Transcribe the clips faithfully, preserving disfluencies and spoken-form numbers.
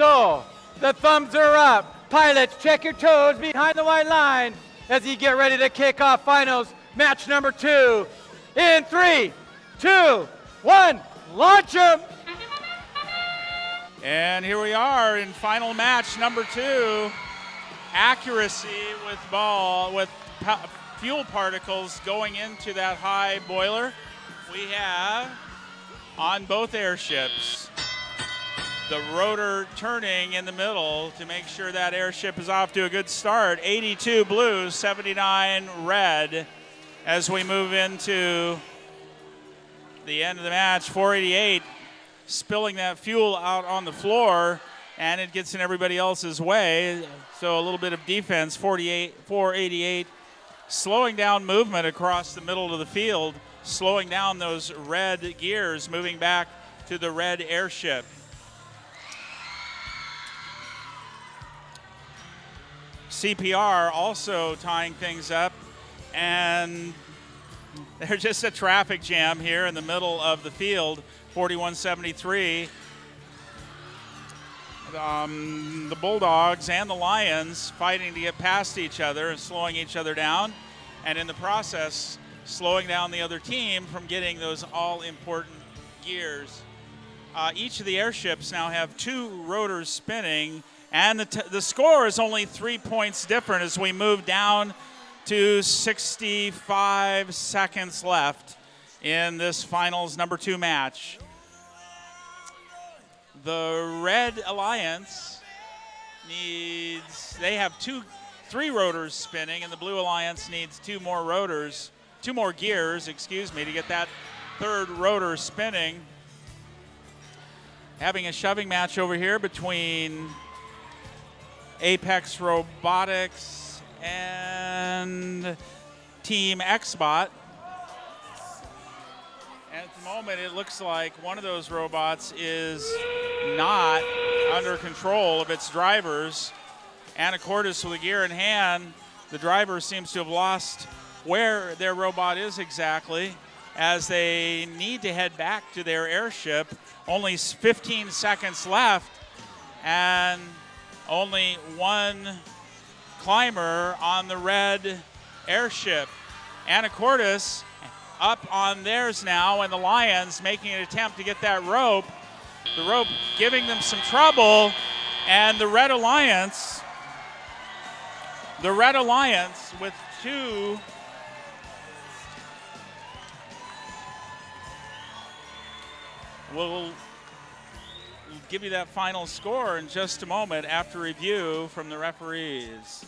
So, the thumbs are up. Pilots, check your toes behind the white line as you get ready to kick off finals match number two. In three, two, one, launch them! And here we are in final match number two. Accuracy with ball, with pa fuel particles going into that high boiler. We have on both airships the rotor turning in the middle to make sure that airship is off to a good start. eighty-two blue, seventy-nine red as we move into the end of the match. four eighty-eight spilling that fuel out on the floor, and it gets in everybody else's way. So a little bit of defense. forty-eight, four eighty-eight slowing down movement across the middle of the field, slowing down those red gears, moving back to the red airship. C P R also tying things up, and there's just a traffic jam here in the middle of the field. forty-one seventy-three. Um, the Bulldogs and the Lions fighting to get past each other and slowing each other down, and in the process slowing down the other team from getting those all-important gears. Uh, each of the airships now have two rotors spinning, and the, t the score is only three points different as we move down to sixty-five seconds left in this finals number two match. The Red Alliance needs, they have two, three rotors spinning, and the Blue Alliance needs two more rotors, two more gears, excuse me, to get that third rotor spinning. Having a shoving match over here between Apex Robotics and Team X-Bot. And at the moment, it looks like one of those robots is not under control of its drivers. Anacortes with a gear in hand. The driver seems to have lost where their robot is exactly, as they need to head back to their airship. Only fifteen seconds left, and only one climber on the red airship. Anacortes up on theirs now, and the Lions making an attempt to get that rope. The rope giving them some trouble, and the Red Alliance, the Red Alliance with two will give you that final score in just a moment after review from the referees.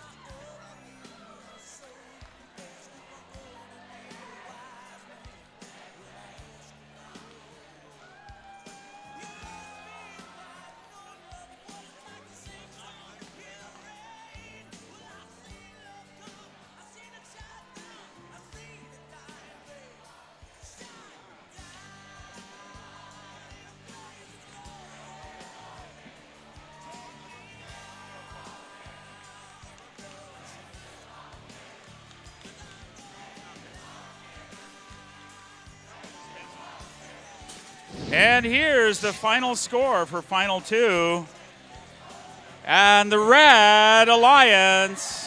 And here's the final score for final two. And the Red Alliance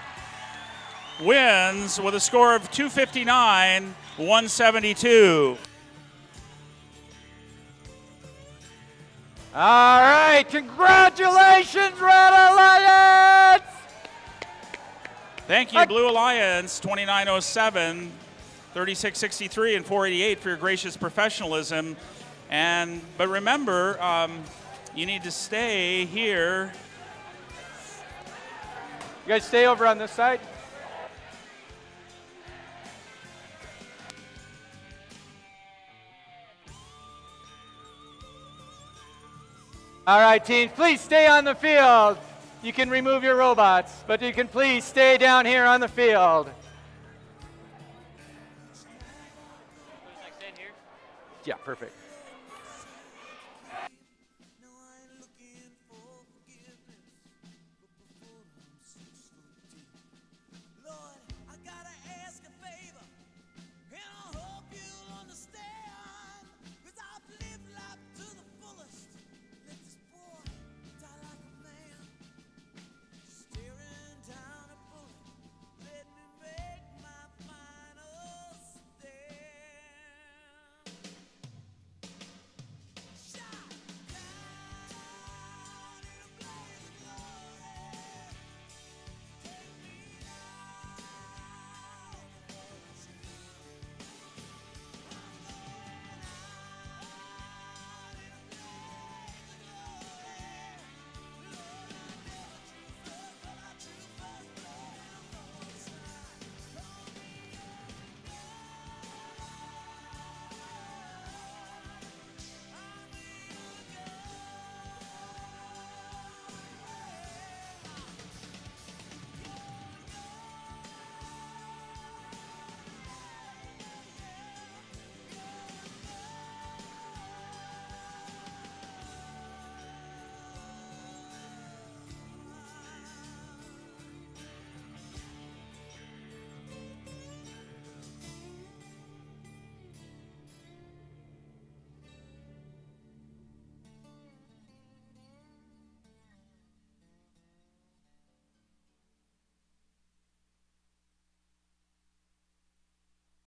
wins with a score of two fifty-nine, one seventy-two. All right, congratulations, Red Alliance! Thank you, Blue Alliance, twenty-nine oh seven, thirty-six sixty-three, and four eighty-eight for your gracious professionalism. And, but remember, um, you need to stay here. You guys stay over on this side. All right, teams, please stay on the field. You can remove your robots, but you can please stay down here on the field. Yeah, perfect.